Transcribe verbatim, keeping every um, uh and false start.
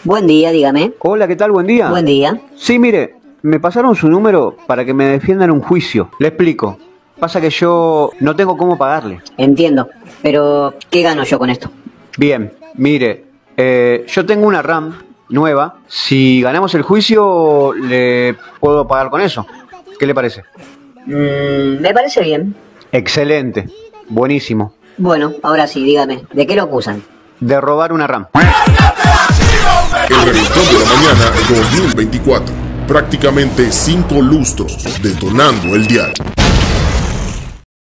Buen día, dígame. Hola, ¿qué tal? Buen día. Buen día. Sí, mire, me pasaron su número para que me defiendan un juicio. Le explico. Pasa que yo no tengo cómo pagarle. Entiendo, pero ¿qué gano yo con esto? Bien, mire, eh, yo tengo una RAM nueva. Si ganamos el juicio, le puedo pagar con eso. ¿Qué le parece? Mm, me parece bien. Excelente, buenísimo. Bueno, ahora sí, dígame, ¿de qué lo acusan? De robar una RAM. El Reventón de la Mañana dos mil veinticuatro. Prácticamente cinco lustros detonando el diario.